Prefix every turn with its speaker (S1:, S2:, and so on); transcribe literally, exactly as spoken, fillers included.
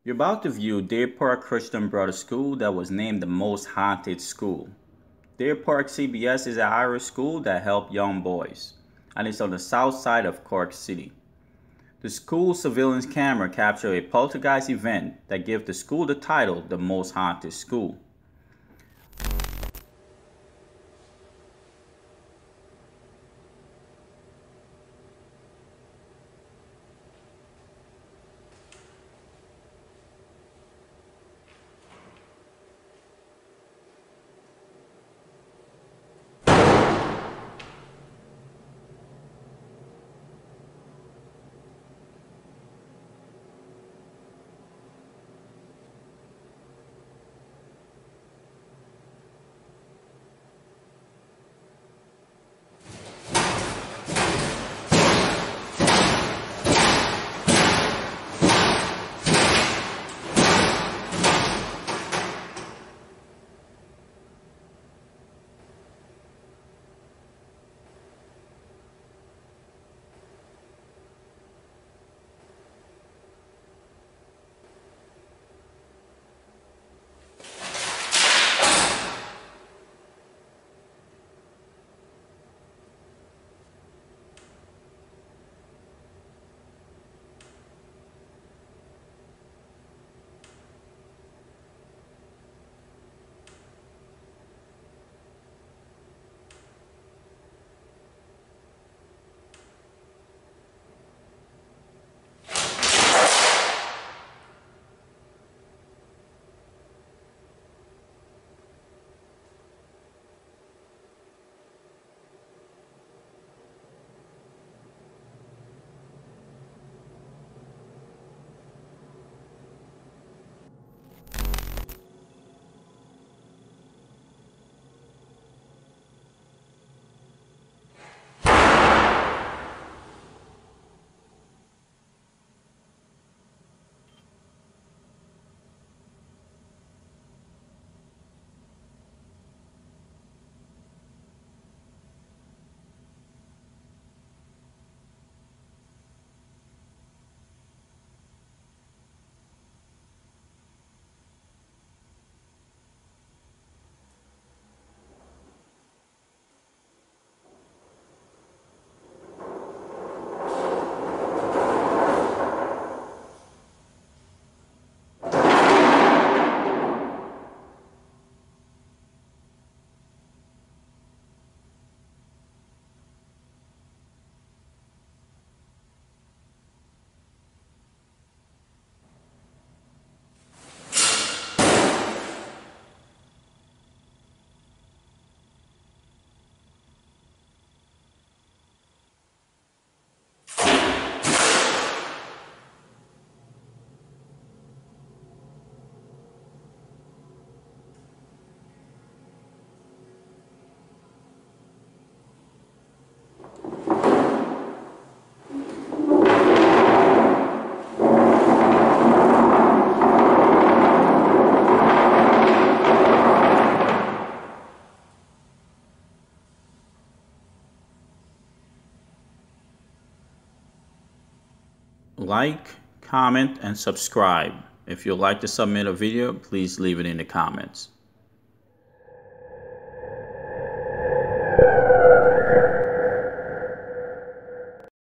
S1: You're about to view Deer Park Christian Brothers School that was named the most haunted school. Deer Park C B S is an Irish school that helps young boys, and it's on the south side of Cork City. The school's surveillance camera captured a poltergeist event that gave the school the title the most haunted school. Like, comment, and subscribe. If you'd like to submit a video, please leave it in the comments.